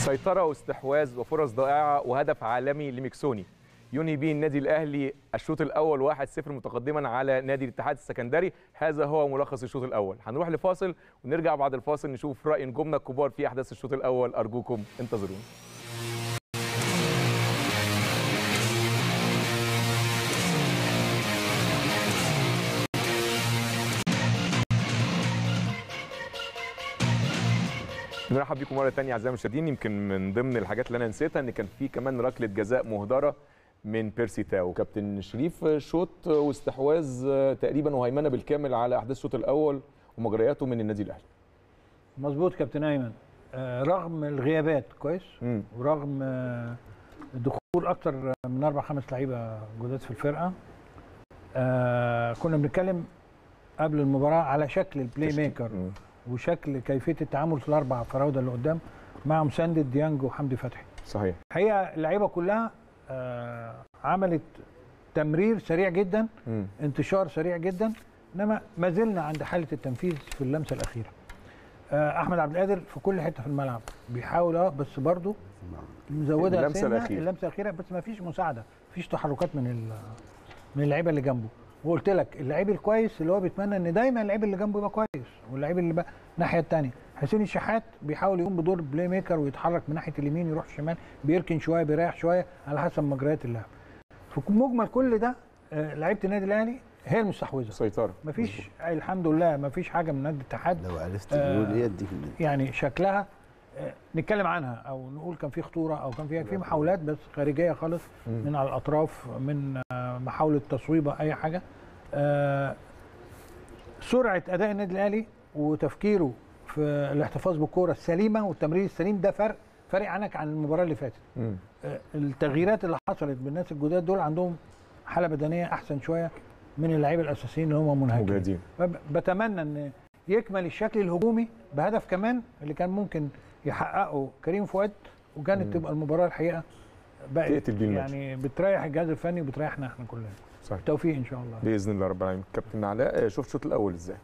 سيطرة واستحواذ وفرص ضائعة وهدف عالمي لميكسوني ينهي به النادي الأهلي الشوط الأول 1-0 متقدما على نادي الاتحاد السكندري. هذا هو ملخص الشوط الأول. هنروح لفاصل ونرجع بعد الفاصل نشوف رأي نجومنا الكبار في أحداث الشوط الأول. أرجوكم انتظرونا. نرحب بكم مره ثانيه اعزائي المشاهدين. يمكن من ضمن الحاجات اللي انا نسيتها ان كان في كمان ركله جزاء مهدره من بيرسي تاو. كابتن شريف، شوط واستحواذ تقريبا وهيمنه بالكامل على احداث الشوط الاول ومجرياته من النادي الاهلي. مظبوط كابتن ايمن، رغم الغيابات كويس ورغم دخول اكتر من 4-5 لعيبه جداد في الفرقه، كنا بنتكلم قبل المباراه على شكل البلاي ميكر وشكل كيفيه التعامل في الاربع فراوده اللي قدام مع مساندة ديانج وحمدي فتحي. صحيح. الحقيقه اللعيبه كلها عملت تمرير سريع جدا، انتشار سريع جدا، انما ما زلنا عند حاله التنفيذ في اللمسه الاخيره. احمد عبد القادر في كل حته في الملعب بيحاول بس برضه مزودها اللمسه الاخيره بس ما فيش مساعده، ما فيش تحركات من اللعيبه اللي جنبه. وقلت لك اللعيب الكويس اللي هو بيتمنى ان دايما اللعيب اللي جنبه يبقى كويس، واللعيب اللي بقى الناحيه الثانيه حسين الشحات بيحاول يقوم بدور بلاي ميكر ويتحرك من ناحيه اليمين يروح الشمال، بيركن شويه بيريح شويه على حسب مجريات اللعب. في مجمل كل ده لعيبه النادي الاهلي هي المستحوذه، سيطره. مفيش الحمد لله مفيش حاجه من نادي الاتحاد لو عرفت تقول ايه اديك يعني شكلها نتكلم عنها او نقول كان في خطوره او كان في محاولات بس خارجيه خالص من على الاطراف، من محاوله تصويبه اي حاجه. سرعه اداء النادي الاهلي وتفكيره في الاحتفاظ بالكوره السليمه والتمرير السليم ده فرق عنك عن المباراه اللي فاتت. التغييرات اللي حصلت بالناس الجداد دول عندهم حاله بدنيه احسن شويه من اللعيبه الاساسيين اللي هم منهكين. بتمنى ان يكمل الشكل الهجومي بهدف كمان اللي كان ممكن يحققه كريم فؤاد، وكانت تبقى المباراه الحقيقه بقت يعني بتريح الجهاز الفني وبتريحنا احنا كلنا. صحيح. بالتوفيق ان شاء الله باذن الله رب العالمين. كابتن علاء، شفت الشوط الاول ازاي؟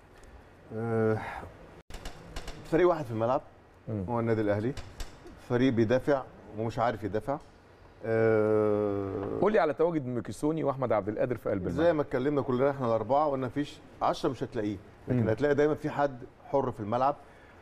فريق واحد في الملعب هو النادي الاهلي، فريق بيدافع ومش عارف يدافع. قول لي على تواجد ميكيسوني واحمد عبد القادر في قلب الملعب. زي ما اتكلمنا كلنا احنا الاربعه وقلنا مفيش 10 مش هتلاقيه، لكن هتلاقي دايما في حد حر في الملعب.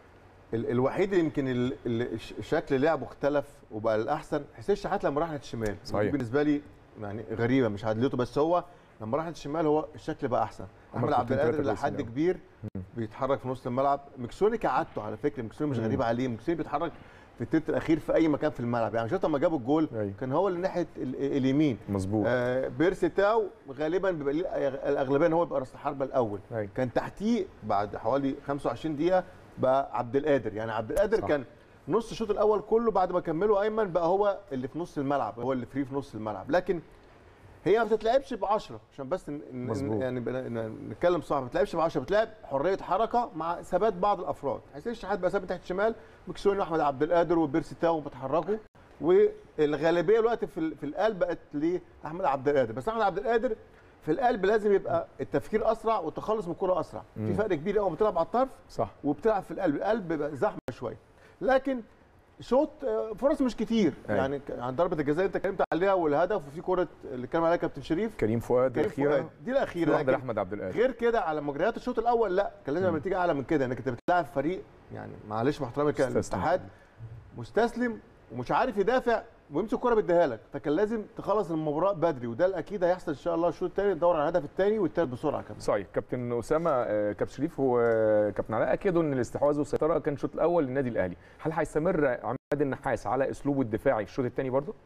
الوحيد اللي يمكن شكل لعبه اختلف وبقى الاحسن حسين الشحات لما راح ناحيه الشمال. صحيح. بالنسبه لي يعني غريبه مش عدلته، بس هو لما راح ناحيه الشمال هو الشكل بقى احسن. احمد عبد القادر لحد كبير بيتحرك في نص الملعب. ميكسوني كعادته على فكره، ميكسوني مش غريب عليه، ميكسوني بيتحرك في الثلث الاخير في اي مكان في الملعب. يعني شفت لما جابوا الجول كان هو اللي ناحيه اليمين. مظبوط. بيرسي تاو غالبا بيبقى الاغلبيه ان هو بيبقى راس الحربه الاول. كان تحتيه بعد حوالي 25 دقيقه بقى عبد القادر. يعني عبد القادر كان نص الشوط الاول كله بعد ما كملوا ايمن بقى هو اللي في نص الملعب، هو اللي فري في نص الملعب. لكن هي ما بتتلعبش ب10 عشان بس يعني نتكلم صح، ما بتتلعبش ب10، بتلعب حريه حركه مع ثبات بعض الافراد. حسين الشحات بقى ثابت تحت الشمال، مكسوني واحمد عبد القادر وبيرسي تاو بيتحركوا، والغالبيه الوقت في القلب بقت لاحمد عبد القادر. بس احمد عبد القادر في القلب لازم يبقى التفكير اسرع والتخلص من الكره اسرع. في فرق كبير قوي بتلعب على الطرف صح وبتلعب في القلب. القلب بيبقى زحمه شويه، لكن شوط فرص مش كتير. يعني عن ضربه الجزاء انت اتكلمت عليها والهدف، وفي كره اللي اتكلم عليها كابتن شريف كريم فؤاد الاخيره دي الاخيره واحده احمد عبد القادر. غير كده على مجريات الشوط الاول لا كان لازم النتيجه اعلى من كده، انك انت بتلاعب فريق يعني معلش مع احترامي الاتحاد مستسلم ومش عارف يدافع ويمسك الكوره بيديها لك، فكان لازم تخلص المباراه بدري، وده الاكيد هيحصل ان شاء الله. الشوط الثاني تدور على الهدف الثاني والثالث بسرعه كمان. صحيح. كابتن اسامه، كابتن شريف وكابتن علاء اكدوا ان الاستحواذ والسيطره كان الشوط الاول للنادي الاهلي. هل هيستمر عماد النحاس على اسلوبه الدفاعي الشوط الثاني برضه؟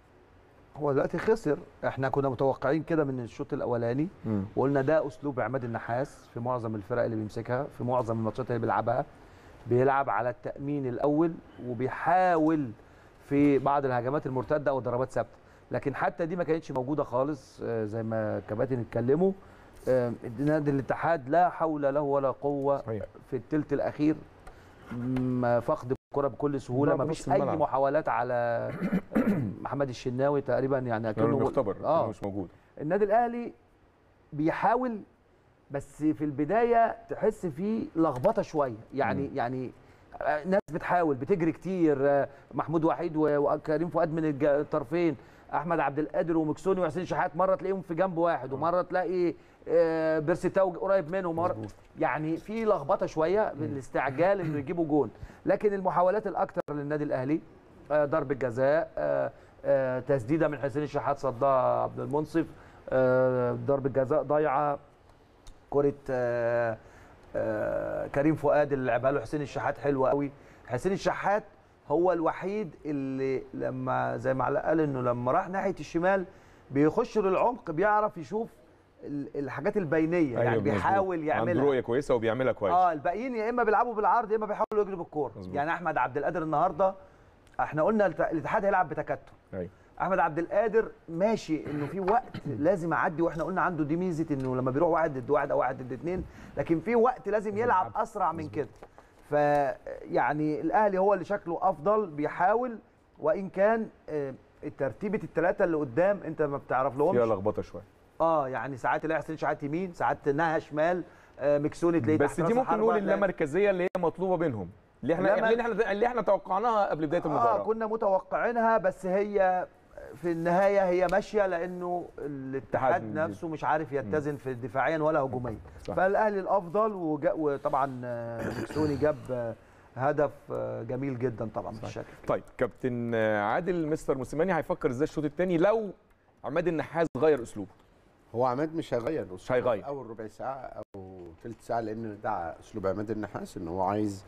هو دلوقتي خسر، احنا كنا متوقعين كده من الشوط الاولاني وقلنا ده اسلوب عماد النحاس في معظم الفرق اللي بيمسكها، في معظم الماتشات اللي بيلعبها بيلعب على التامين الاول وبيحاول في بعض الهجمات المرتده او ضربات ثابته، لكن حتى دي ما كانتش موجوده خالص. زي ما كباتن اتكلموا، نادي الاتحاد لا حول له ولا قوه في الثلث الاخير، فقد الكره بكل سهوله، ما فيش اي محاولات على محمد الشناوي تقريبا، يعني كانه مختبر مش موجود. النادي الاهلي بيحاول بس في البدايه تحس فيه لخبطه شويه، يعني ناس بتحاول بتجري كتير، محمود وحيد وكريم فؤاد من الطرفين، احمد عبد القادر ومكسوني وحسين شحات، مره تلاقيهم في جنب واحد ومره تلاقي بيرسي تاو قريب منه يعني في لخبطه شويه بالاستعجال انه يجيبوا جون. لكن المحاولات الاكثر للنادي الاهلي ضربه جزاء، تسديده من حسين الشحات صدها عبد المنصف، ضربه جزاء ضايعه، كره كريم فؤاد اللي لعبها له حسين الشحات حلوه قوي. حسين الشحات هو الوحيد اللي لما زي ما قال انه لما راح ناحيه الشمال بيخش للعمق، بيعرف يشوف الحاجات البينيه. يعني بيحاول يعملها، عنده رؤيه كويسه وبيعملها كويس. الباقيين يا اما بيلعبوا بالعرض يا اما بيحاولوا يجروا بالكوره. يعني احمد عبد القادر النهارده احنا قلنا الاتحاد هيلعب بتكتل. احمد عبد القادر ماشي انه في وقت لازم اعدي، واحنا قلنا عنده دي ميزه انه لما بيروح واحد ضد واحد او واحد ضد اثنين، لكن في وقت لازم يلعب اسرع من كده. فيعني الاهلي هو اللي شكله افضل بيحاول، وان كان ترتيبه الثلاثه اللي قدام انت ما بتعرف لهمش، فيها لخبطه شويه. يعني ساعات تلاقي حسين شحات يمين، ساعات نها شمال، مكسوني تلاقي بس دي ممكن نقول اللامركزيه اللي هي مطلوبه بينهم، اللي احنا توقعناها قبل بدايه المباراه. كنا متوقعينها، بس هي في النهايه هي ماشيه لانه الاتحاد نفسه مش عارف يتزن في دفاعيا ولا هجوميا. فالاهلي الافضل، وطبعا مكسوني جاب هدف جميل جدا طبعا بالشكل. طيب كابتن عادل، مستر موسيماني هيفكر ازاي الشوط الثاني لو عماد النحاس غير اسلوبه؟ هو عماد مش هيغير، مش هيغير اول ربع ساعه او ثلث ساعه، لان ده اسلوب عماد النحاس، ان هو عايز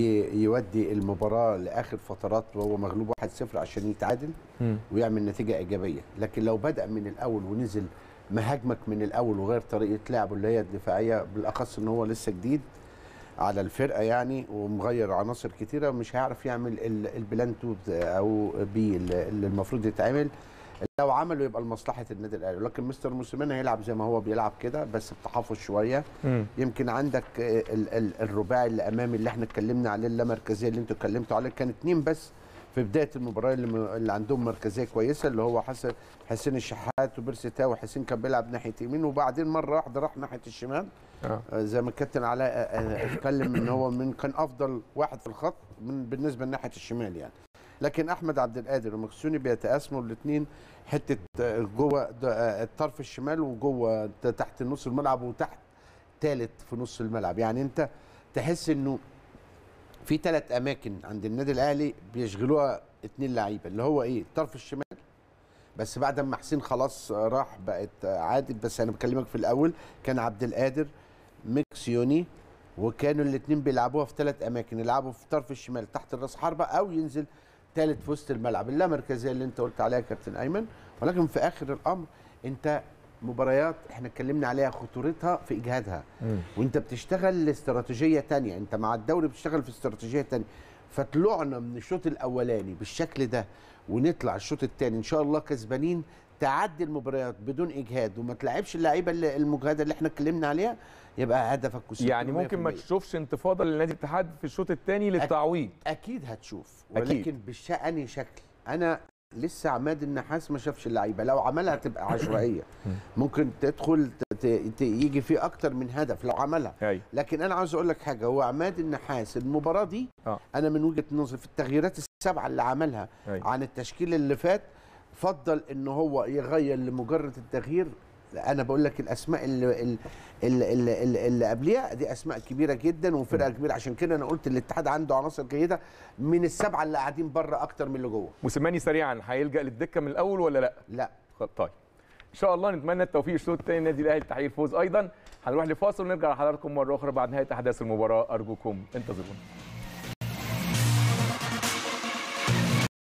يودي المباراه لاخر فترات وهو مغلوب 1-0 عشان يتعادل ويعمل نتيجه ايجابيه. لكن لو بدا من الاول ونزل مهاجمك من الاول وغير طريقه لعبه اللي هي الدفاعيه، بالاخص ان هو لسه جديد على الفرقه يعني ومغير عناصر كتيره، مش هيعرف يعمل البلان 2 او بي اللي المفروض يتعمل. لو عمله يبقى لمصلحه النادي الاهلي. لكن مستر موسيماني هيلعب زي ما هو بيلعب كده، بس بتحفظ شويه. يمكن عندك الرباعي اللي امامي اللي احنا اتكلمنا عليه، اللامركزيه اللي انتوا اتكلمتوا عليه، كان 2 بس في بدايه المباراه اللي عندهم مركزيه كويسه، اللي هو حسين الشحات وبيرسي تاو. وحسين كان بيلعب ناحيه يمين، وبعدين مره واحده راح ناحيه الشمال. زي ما الكابتن علاء اتكلم ان هو كان افضل واحد في الخط بالنسبه لناحيه الشمال يعني. لكن احمد عبد القادر ومكسوني بيتقاسموا الاثنين حته جوه الطرف الشمال وجوه تحت نص الملعب وتحت ثالث في نص الملعب. يعني انت تحس انه في 3 اماكن عند النادي الاهلي بيشغلوها 2 لعيبه، اللي هو ايه؟ الطرف الشمال، بس بعد ما حسين خلاص راح بقت عادل. بس انا بكلمك في الاول كان عبد القادر مكسيوني، وكانوا الاثنين بيلعبوها في 3 اماكن، يلعبوا في الطرف الشمال تحت الراس حربه او ينزل ثالث في وسط الملعب، اللامركزيه اللي انت قلت عليها كابتن ايمن. ولكن في اخر الامر انت مباريات احنا اتكلمنا عليها خطورتها في اجهادها، وانت بتشتغل لاستراتيجيه ثانيه، انت مع الدوري بتشتغل في استراتيجيه ثانيه. فطلعنا من الشوط الاولاني بالشكل ده ونطلع الشوط الثاني ان شاء الله كسبانين، تعدي المباريات بدون اجهاد وما تلعبش اللعيبه المجهده اللي احنا اتكلمنا عليها، يبقى هدفك يعني ممكن ما تشوفش انتفاضه لنادي الاتحاد في الشوط الثاني للتعويض. اكيد هتشوف، ولكن بالشأن شكل. انا لسه عماد النحاس ما شافش اللعيبه، لو عملها تبقى عشوائيه، ممكن تدخل يجي فيه اكتر من هدف لو عملها. لكن انا عاوز اقول لك حاجه، هو عماد النحاس المباراه دي انا من وجهه نظري في التغييرات ال7 اللي عملها عن التشكيل اللي فات، فضل ان هو يغير لمجرد التغيير. انا بقول لك الاسماء اللي قبليها دي اسماء كبيره جدا وفرقه كبيره، عشان كده انا قلت الاتحاد عنده عناصر جيده من ال7 اللي قاعدين بره اكتر من اللي جوه. موسيماني سريعا هيلجا للدكه من الاول ولا لا؟ لا. طيب ان شاء الله نتمنى التوفيق الشوط الثاني للنادي الاهلي، تحقيق الفوز ايضا. هنروح لفاصل ونرجع لحضراتكم مره اخرى بعد نهايه احداث المباراه، ارجوكم انتظرونا.